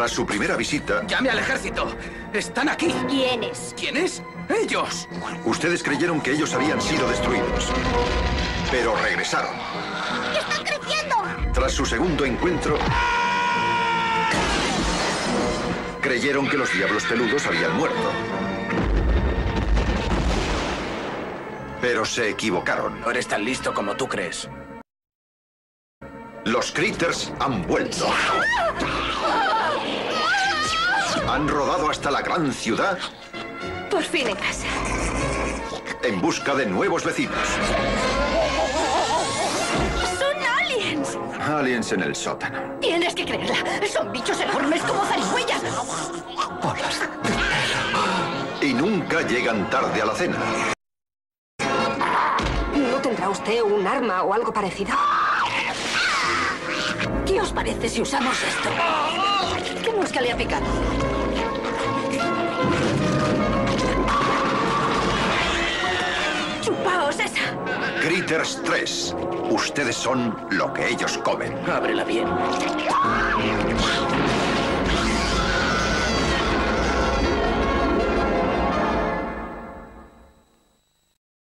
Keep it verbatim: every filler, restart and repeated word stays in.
Tras su primera visita... ¡Llame al ejército! ¡Están aquí! ¿Quiénes? ¿Quiénes? ¡Ellos! Ustedes creyeron que ellos habían sido destruidos. Pero regresaron. ¡Están creciendo! Tras su segundo encuentro... creyeron que los diablos peludos habían muerto. Pero se equivocaron. No eres tan listo como tú crees. Los Critters han vuelto. Han rodado hasta la gran ciudad Por fin en casa. en busca de nuevos vecinos. ¡Son aliens! Aliens en el sótano. Tienes que creerla. Son bichos enormes como zarigüeyas. Y nunca llegan tarde a la cena. ¿No tendrá usted un arma o algo parecido? ¿Qué os parece si usamos esto? ¿Qué mosca le ha picado? ¡Chupaos esa! Critters tres. Ustedes son lo que ellos comen. Ábrela bien.